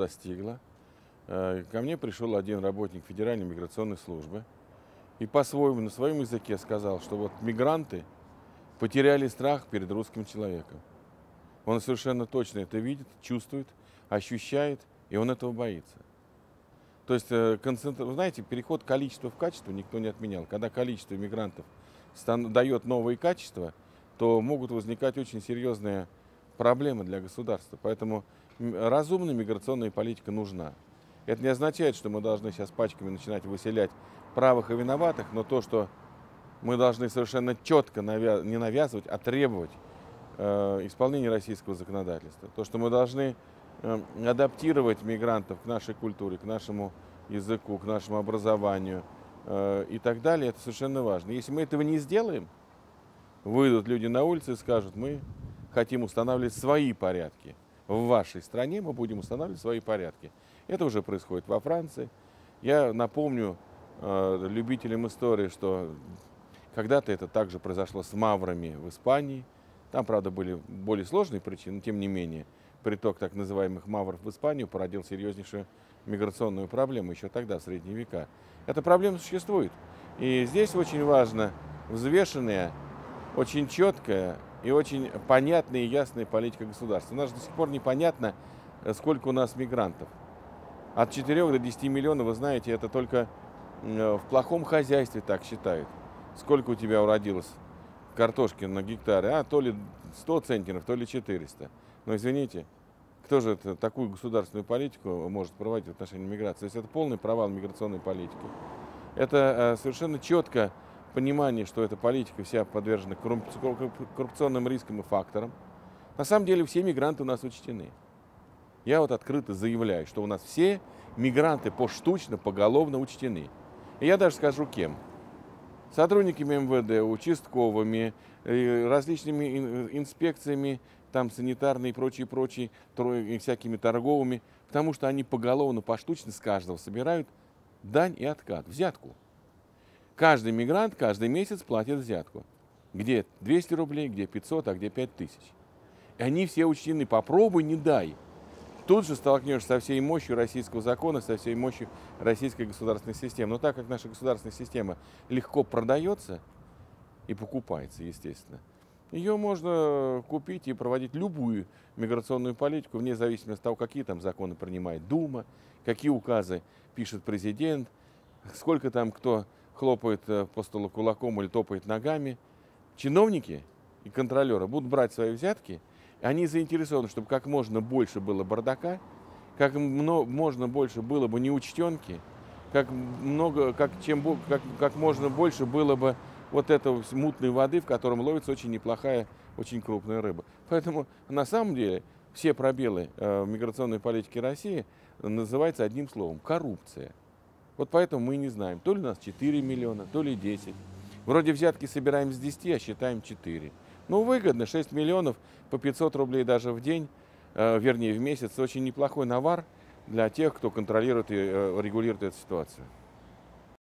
достигла. Ко мне пришел один работник Федеральной миграционной службы и по-своему, на своем языке сказал, что вот мигранты потеряли страх перед русским человеком. Он совершенно точно это видит, чувствует, ощущает, и он этого боится. То есть, вы знаете, переход количества в качество никто не отменял. Когда количество мигрантов дает новые качества, то могут возникать очень серьезные проблемы для государства. Поэтому разумная миграционная политика нужна. Это не означает, что мы должны сейчас пачками начинать выселять правых и виноватых, но то, что мы должны совершенно четко не навязывать, а требовать исполнения российского законодательства. То, что мы должны адаптировать мигрантов к нашей культуре, к нашему языку, к нашему образованию и так далее, это совершенно важно. Если мы этого не сделаем, выйдут люди на улицы и скажут: мы хотим устанавливать свои порядки. В вашей стране мы будем устанавливать свои порядки. Это уже происходит во Франции. Я напомню любителям истории, что когда-то это также произошло с маврами в Испании. Там, правда, были более сложные причины, но тем не менее приток так называемых мавров в Испанию породил серьезнейшую миграционную проблему еще тогда, в средние века. Эта проблема существует. И здесь очень важна взвешенная, очень четкая и очень понятная и ясная политика государства. У нас до сих пор непонятно, сколько у нас мигрантов. От 4 до 10 миллионов, вы знаете, это только в плохом хозяйстве так считают. Сколько у тебя уродилось картошки на гектаре? То ли 100 центнеров, то ли 400. Но извините, кто же такую государственную политику может проводить в отношении миграции? То есть это полный провал миграционной политики. Это совершенно четко понимание, что эта политика вся подвержена коррупционным рискам и факторам. На самом деле все мигранты у нас учтены. Я вот открыто заявляю, что у нас все мигранты поштучно, поголовно учтены. И я даже скажу, кем. Сотрудниками МВД, участковыми, различными инспекциями, там санитарные и прочие, и всякими торговыми, потому что они поголовно, поштучно с каждого собирают дань и откат, взятку. Каждый мигрант каждый месяц платит взятку. Где 200 рублей, где 500, а где 5000. И они все учтены. Попробуй, не дай. Тут же столкнешься со всей мощью российского закона, со всей мощью российской государственной системы. Но так как наша государственная система легко продается и покупается, естественно, ее можно купить и проводить любую миграционную политику, вне зависимости от того, какие там законы принимает Дума, какие указы пишет президент, сколько там кто хлопает по столу кулаком или топает ногами. Чиновники и контролеры будут брать свои взятки. Они заинтересованы, чтобы как можно больше было бардака, как можно больше было бы неучтенки, как можно больше было бы вот этой мутной воды, в котором ловится очень неплохая, очень крупная рыба. Поэтому на самом деле все пробелы миграционной политики России называются одним словом – коррупция. Вот поэтому мы не знаем, то ли у нас 4 миллиона, то ли 10. Вроде взятки собираем с 10, а считаем 4. Ну, выгодно, 6 миллионов по 500 рублей даже в день, вернее в месяц. Очень неплохой навар для тех, кто контролирует и регулирует эту ситуацию.